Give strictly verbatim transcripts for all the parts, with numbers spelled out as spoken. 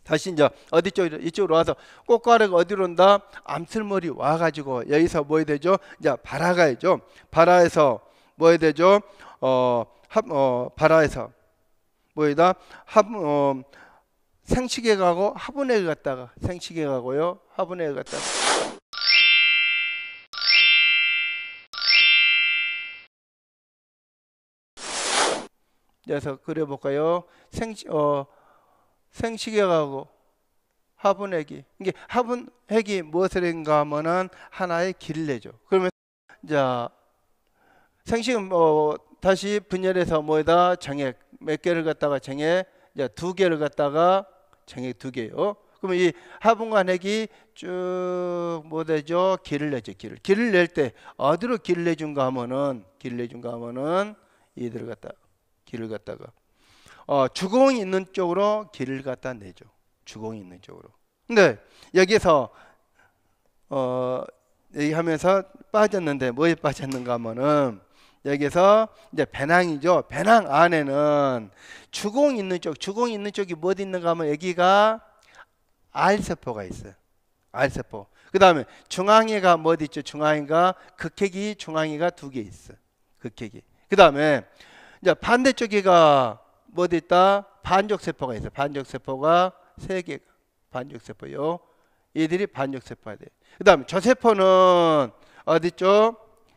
다시 이제 어디 쪽으로 이쪽으로 와서 꽃가루가 어디로 온다? 암슬머리 와가지고 여기서 뭐 해야 되죠? 이제 발아가야죠. 발아에서 뭐 해야 되죠? 어, 합, 어, 발아에서 뭐이다? 합, 어, 생식에 가고 화분에 갔다가 생식에 가고요. 화분에 갔다가. 그래서 그려볼까요? 생, 어, 생식에 가고 화분액이. 이게 화분액이 무엇을 했는가 하면은 하나의 길을 내죠. 그러면 자 생식은 뭐 다시 분열해서 뭐에다 정액 몇 개를 갖다가 정액 이제 두 개를 갖다가 정액 두 개요. 그러면 이 화분과 핵이 쭉 뭐 되죠? 길을 내죠. 길을. 길을 낼 때 어디로 길을 내준가 하면은 길을 내준가 하면은 이들을 갖다 길을 갖다가 어, 주공이 있는 쪽으로 길을 갖다 내죠. 주공이 있는 쪽으로. 근데 여기서 어, 얘기하면서 빠졌는데 뭐에 빠졌는가 하면은 여기서 이제 배낭이죠. 배낭 안에는 주공 있는 쪽, 주공 있는 쪽이 뭐 있는가 하면 여기가 R세포가 있어요. R세포. 그 다음에 중앙에가 뭐 있죠? 중앙이가 극핵이 중앙이가 두 개 있어. 극핵이. 그 다음에 이제 반대쪽에가 뭐 있다? 반족세포가 있어. 반족세포가 세 개. 반족세포요. 이들이 반족세포가 돼. 그 다음에 저 세포는 어디 있죠?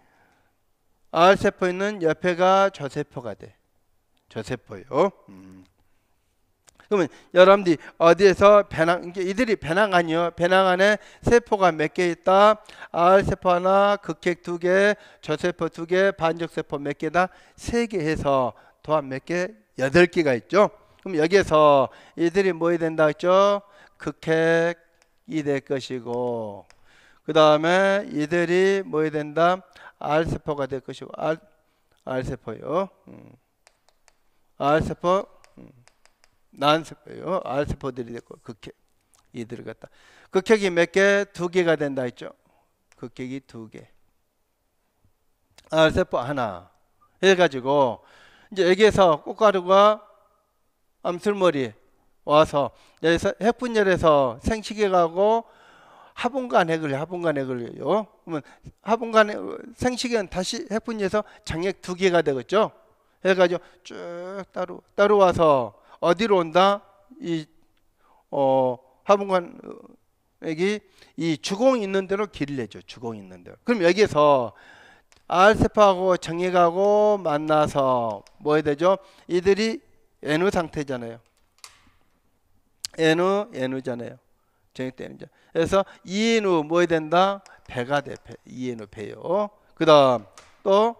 R세포 있는 옆에가 저세포가 돼. 저세포요. 음. 그러면 여러분들이 어디에서 배낭, 이게 이들이 배낭 아니요. 배낭 안에 세포가 몇 개 있다? R세포 하나, 극핵 두 개, 저세포 두 개, 반족세포 몇 개다? 세 개 해서 도합 몇 개? 여덟 개가 있죠. 그럼 여기에서 이들이 뭐 해야 된다 했죠? 극핵이 될 것이고, 그 다음에 이들이 뭐 해야 된다? R세포가 될 것이고, R, R세포요. 음. R세포, 음. 난세포요. R세포들이 됐고, 극핵. 이들을 갖다. 극핵이 몇 개? 두 개가 된다 했죠. 극핵이 두 개. R세포 하나. 해가지고, 이제 여기에서 꽃가루가 암술머리 와서, 여기서 핵분열해서 생식에 가고, 화분간 핵을 화분간 핵을요. 그러면 화분간 생식은 다시 핵분열해서 장액 두 개가 되겠죠. 해가지고 쭉 따로 따로 와서 어디로 온다? 이 어, 화분간 핵이 이 주공 있는 대로 길을 내죠. 주공 있는 대로. 그럼 여기에서 R세포하고 정액하고 만나서 뭐 해야 되죠? 이들이 N 상태잖아요. N, N잖아요. 정액되는 자. 그래서 이 엔 오 뭐 해야 된다? 배가 돼. 배. 이 엔 오 배요. 그 다음 또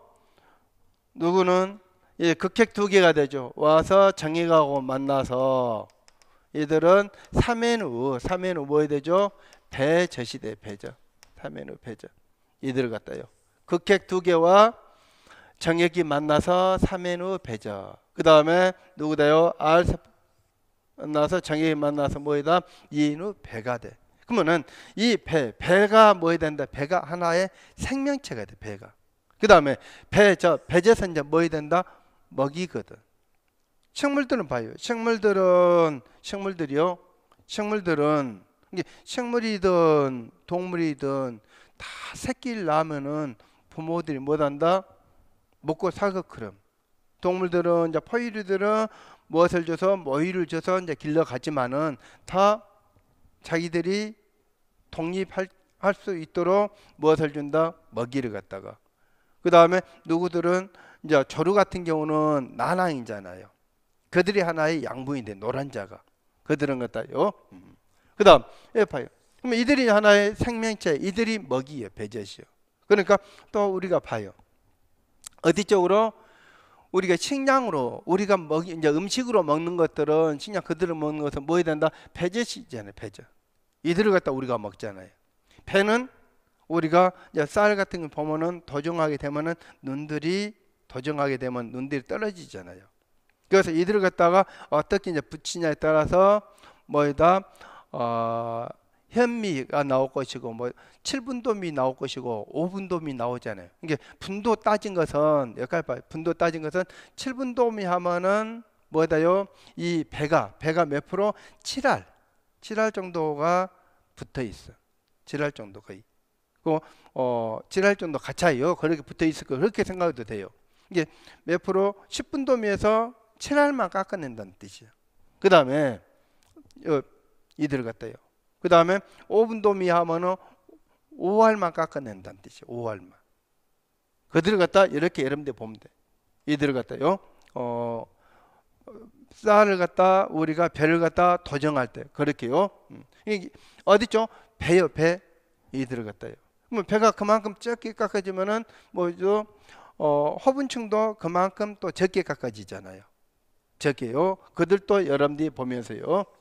누구는 예, 극핵 두 개가 되죠. 와서 정액하고 만나서 이들은 삼 엔 오, 삼 엔 오 뭐 해야 되죠? 배젖이 배죠. 삼 엔 오 배젖. 이들을 갖다요. 극핵 두 개와 정액이 만나서 삼 엔 오 배젖. 그 다음에 누구다요? R세포 만나서 정액이 만나서 뭐이다? 이 엔 오 배가 돼. 그러면은 이 배, 배가 뭐 해야 된다? 배가 하나의 생명체가 돼. 배가. 그 다음에 배, 저 배제선 이제 뭐 해야 된다? 먹이거든. 식물들은 봐요. 식물들은 식물들이요. 식물들은 이게 식물이든 동물이든 다 새끼를 낳으면은 부모들이 뭐한다? 먹고 살거크럼. 동물들은 이제 포유류들은 무엇을 줘서 모유를 줘서 이제 길러가지만은 다 자기들이 독립할 할 수 있도록 무엇을 준다? 먹이를 갖다가. 그 다음에 누구들은 이제 조류 같은 경우는 난항이잖아요. 그들이 하나의 양분인데 노란자가 그들은 갖다요. 음. 그 다음 예 봐요. 그러면 이들이 하나의 생명체, 이들이 먹이에요, 배젖이요. 그러니까 또 우리가 봐요. 어디 쪽으로? 우리가 식량으로 우리가 먹이 이제 음식으로 먹는 것들은 식량 그들을 먹는 것은 뭐 해야 된다? 배젖이잖아요, 배젖. 이들을 갖다 우리가 먹잖아요. 배는 우리가 이제 쌀 같은 거 보면은 도정하게 되면은 눈들이 도정하게 되면 눈들이 떨어지잖아요. 그래서 이들을 갖다가 어떻게 이제 붙이냐에 따라서 뭐다 어, 현미가 나올 것이고 뭐 칠 분도미 나올 것이고 오 분도미 나오잖아요. 이게 분도 따진 것은 여기까지 봐요. 분도 따진 것은 칠 분도미 하면은 뭐다요? 이 배가 배가 몇 프로? 칠 알. 칠할 정도가 붙어 있어. 칠할 정도 거의. 그 어, 칠할 정도 가차예요. 그렇게 붙어 있을 거 그렇게 생각해도 돼요. 이게 몇 프로 십 분 도미에서 칠할만 깎아낸다는 뜻이에요. 그 다음에 이 들어갔다요. 그 다음에 오 분 도미 하면은 오 알만 깎아낸다는 뜻이에요. 오 알만. 그 들어갔다 이렇게 여러분들 보면 돼. 이 들어갔다요. 어, 쌀을 갖다 우리가 배를 갖다 도정할 때 그렇게요. 음. 이게 어디죠? 배요, 배. 이 들어갔다요. 그러면 배가 그만큼 적게 깎아지면은 뭐죠? 어, 허분층도 그만큼 또 적게 깎아지잖아요. 적게요. 그들도 여러분들이 보면서요.